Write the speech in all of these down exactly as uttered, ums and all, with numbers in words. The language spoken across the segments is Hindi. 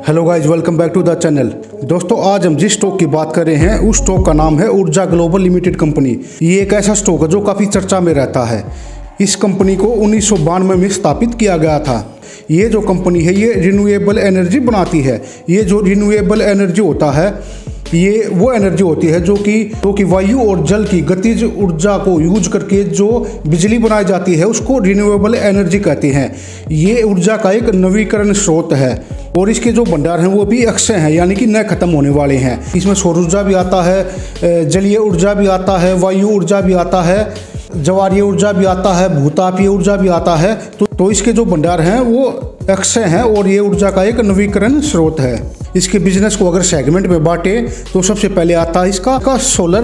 Hello guys, welcome back to the channel. दोस्तों, आज हम जिस स्टॉक की बात कर रहे हैं उस स्टॉक का नाम है ऊर्जा ग्लोबल लिमिटेड कंपनी। ये एक ऐसा स्टॉक है जो काफ़ी चर्चा में रहता है। इस कंपनी को उन्नीस सौ बानवे में स्थापित किया गया था। ये जो कंपनी है ये रिन्यूएबल एनर्जी बनाती है। ये जो रिन्यूएबल एनर्जी होता है ये वो एनर्जी होती है जो कि जो कि वायु और जल की गतिज ऊर्जा को यूज करके जो बिजली बनाई जाती है उसको रिन्यूएबल एनर्जी कहते हैं। ये ऊर्जा का एक नवीकरण स्रोत है और इसके जो भंडार हैं वो भी अक्षय हैं, यानी कि न खत्म होने वाले हैं। इसमें सौर ऊर्जा भी आता है, जलीय ऊर्जा भी आता है, वायु ऊर्जा भी आता है, ज्वारीय ऊर्जा भी आता है, भूतापीय ऊर्जा भी आता है। तो, तो इसके जो भंडार हैं वो अक्षय हैं और ये ऊर्जा का एक नवीकरण स्रोत है। इसके बिजनेस को अगर सेगमेंट में बांटे तो सबसे पहले आता है इसका का सोलर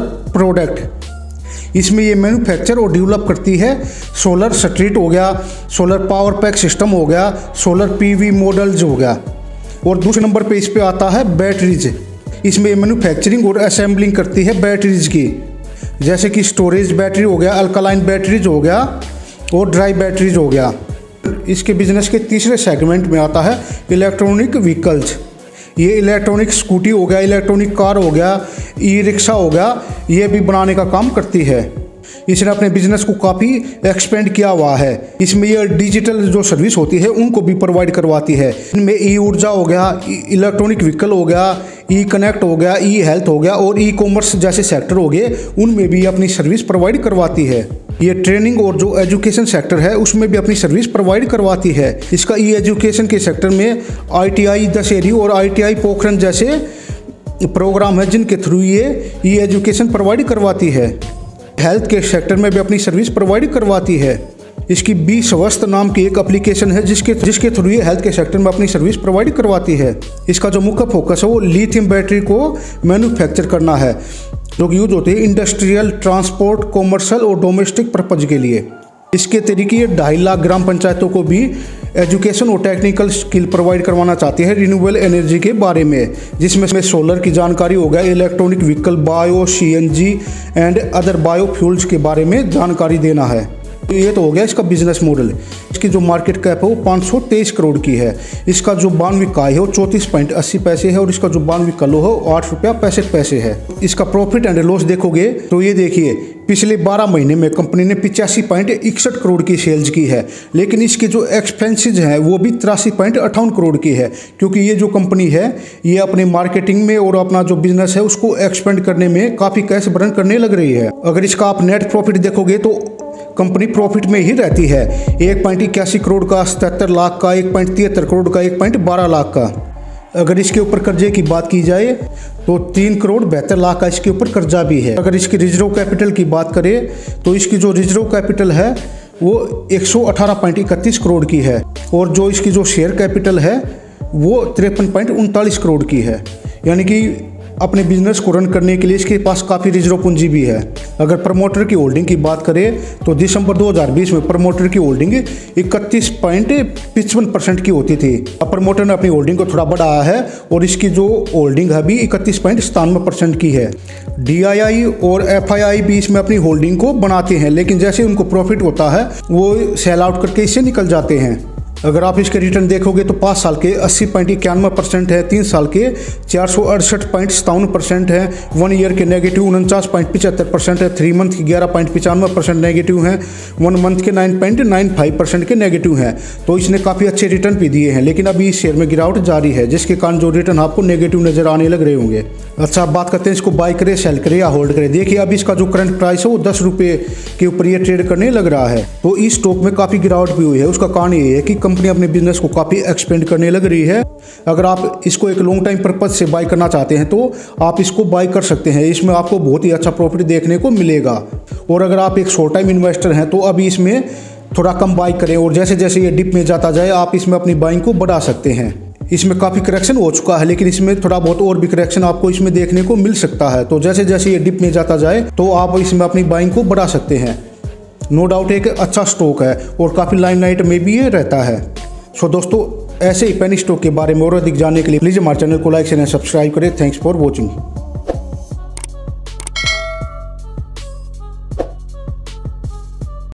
प्रोडक्ट। इसमें ये मैन्युफैक्चर और डेवलप करती है सोलर स्ट्रीट हो गया, सोलर पावर पैक सिस्टम हो गया, सोलर पीवी मॉडल्स हो गया। और दूसरे नंबर पे इस पे आता है बैटरीज। इसमें ये मैन्युफैक्चरिंग और असेंबलिंग करती है बैटरीज की, जैसे कि स्टोरेज बैटरी हो गया, अल्कलाइन बैटरीज हो गया और ड्राई बैटरीज हो गया। इसके बिजनेस के तीसरे सेगमेंट में आता है इलेक्ट्रॉनिक व्हीकल्स। ये इलेक्ट्रॉनिक स्कूटी हो गया, इलेक्ट्रॉनिक कार हो गया, ई रिक्शा हो गया, ये भी बनाने का काम करती है। इसने अपने बिजनेस को काफ़ी एक्सपेंड किया हुआ है। इसमें ये डिजिटल जो सर्विस होती है उनको भी प्रोवाइड करवाती है। इनमें ई ऊर्जा हो गया, इलेक्ट्रॉनिक व्हीकल हो गया, ई कनेक्ट हो गया, ई हेल्थ हो गया और ई कॉमर्स जैसे सेक्टर हो गए, उनमें भी अपनी सर्विस प्रोवाइड करवाती है। ये ट्रेनिंग और जो एजुकेशन सेक्टर है उसमें भी अपनी सर्विस प्रोवाइड करवाती है। इसका ई एजुकेशन के सेक्टर में आई टी आई दशहरी और आई टी आई पोखरण जैसे प्रोग्राम है जिनके थ्रू ये ई एजुकेशन प्रोवाइड करवाती है। हेल्थ के सेक्टर में भी अपनी सर्विस प्रोवाइड करवाती है। इसकी बी स्वस्थ नाम की एक एप्लीकेशन है जिसके जिसके थ्रू ये हेल्थ के सेक्टर में अपनी सर्विस प्रोवाइड करवाती है। इसका जो मुख्य फोकस है वो लिथियम बैटरी को मैन्युफैक्चर करना है, जो कि यूज होती है इंडस्ट्रियल, ट्रांसपोर्ट, कॉमर्शियल और डोमेस्टिक पर्पज के लिए। इसके तरीके ये ढाई लाख ग्राम पंचायतों को भी एजुकेशन और टेक्निकल स्किल प्रोवाइड करवाना चाहती है रिन्यूएबल एनर्जी के बारे में, जिसमें सोलर की जानकारी हो गया, electronic vehicle, bio, C N G and other bio fuels के बारे में जानकारी देना है। ये तो हो गया इसका बिजनेस मॉडल। इसकी जो मार्केट कैप है वो पाँच सौ तेईस करोड़ की है। इसका जो बानवे आय है वो चौंतीस पॉइंट अस्सी पैसे है और इसका जो बानवे किलो है वो आठ रुपया पैंसठ पैसे है। इसका प्रॉफिट एंड लॉस देखोगे तो ये देखिए पिछले बारह महीने में कंपनी ने पिचासी पॉइंट इकसठ करोड़ की सेल्स की है, लेकिन इसके जो एक्सपेंसेज हैं वो भी तिरासी पॉइंट अट्ठावन करोड़ की है, क्योंकि ये जो कंपनी है ये अपने मार्केटिंग में और अपना जो बिजनेस है उसको एक्सपेंड करने में काफ़ी कैश बर्न करने लग रही है। अगर इसका आप नेट प्रॉफिट देखोगे तो कंपनी प्रॉफिट में ही रहती है। एक पॉइंट इक्यासी करोड़ का, सतहत्तर लाख का, एक पॉइंट तिहत्तर करोड़ का, एक पॉइंट बारह लाख का। अगर इसके ऊपर कर्जे की बात की जाए तो तीन करोड़ बहत्तर लाख का इसके ऊपर कर्जा भी है। अगर इसकी रिजर्व कैपिटल की बात करें तो इसकी जो रिजर्व कैपिटल है वो एक सौ अठारह पॉइंट इकतीस करोड़ की है और जो इसकी जो शेयर कैपिटल है वो तिरपन पॉइंट उनतालीस करोड़ की है, यानी कि अपने बिजनेस को रन करने के लिए इसके पास काफ़ी रिजर्व पूंजी भी है। अगर प्रमोटर की होल्डिंग की बात करें तो दिसंबर दो हज़ार बीस में प्रमोटर की होल्डिंग इकतीस पॉइंट पचपन परसेंट की होती थी। अब प्रमोटर ने अपनी होल्डिंग को थोड़ा बढ़ाया है और इसकी जो होल्डिंग है अभी इकतीस पॉइंट सतानवे परसेंट की है। डी आई आई और एफ आई आई भी इसमें अपनी होल्डिंग को बनाते हैं, लेकिन जैसे उनको प्रॉफिट होता है वो सेल आउट करके इससे निकल जाते हैं। अगर आप इसके रिटर्न देखोगे तो पाँच साल के अस्सी पॉइंट इक्यानवे परसेंट है, तीन साल के चार सौ अड़सठ पॉइंट सतावन परसेंट है, वन ईयर के नेगेटिव उनचास पॉइंट पचहत्तर परसेंट है, थ्री मंथ की ग्यारह पॉइंट पचानवे परसेंट नेगेटिव है, वन मंथ के nine point nine five percent के नेगेटिव हैं। तो इसने काफ़ी अच्छे रिटर्न भी दिए हैं, लेकिन अभी इस शेयर में गिरावट जारी है, जिसके कारण जो रिटर्न आपको नेगेटिव नजर आने लग रहे होंगे। अच्छा, आप बात करते हैं इसको बाय करें, सेल करें या होल्ड करें। देखिए अभी इसका जो करंट प्राइस है वो दस रुपये के ऊपर ये ट्रेड करने लग रहा है। तो इस स्टॉक में काफ़ी गिरावट भी हुई है। उसका कारण ये है कि कंपनी अपने बिजनेस को काफ़ी एक्सपेंड करने लग रही है। अगर आप इसको एक लॉन्ग टाइम पर्पज से बाय करना चाहते हैं तो आप इसको बाय कर सकते हैं। इसमें आपको बहुत ही अच्छा प्रॉफिट देखने को मिलेगा। और अगर आप एक शॉर्ट टाइम इन्वेस्टर हैं तो अभी इसमें थोड़ा कम बाय करें और जैसे जैसे ये डिप में जाता जाए आप इसमें अपनी बाइंग को बढ़ा सकते हैं। इसमें काफ़ी करेक्शन हो चुका है, लेकिन इसमें थोड़ा बहुत और भी करेक्शन आपको इसमें देखने को मिल सकता है। तो जैसे जैसे ये डिप में जाता जाए तो आप इसमें अपनी बाइंग को बढ़ा सकते हैं। नो डाउट एक अच्छा स्टॉक है और काफ़ी लाइमलाइट में भी ये रहता है। सो दोस्तों, ऐसे ही पेनी स्टॉक के बारे में और अधिक जानने के लिए प्लीज़ हमारे चैनल को लाइक शेयर एंड सब्सक्राइब करें। Thanks for watching.